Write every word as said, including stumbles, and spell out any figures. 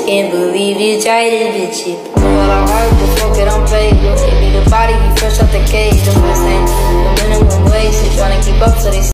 can't believe you tried it, bitch. You know what I heard, the fuck it, I'm paid. Give me the body, you fresh out the cage.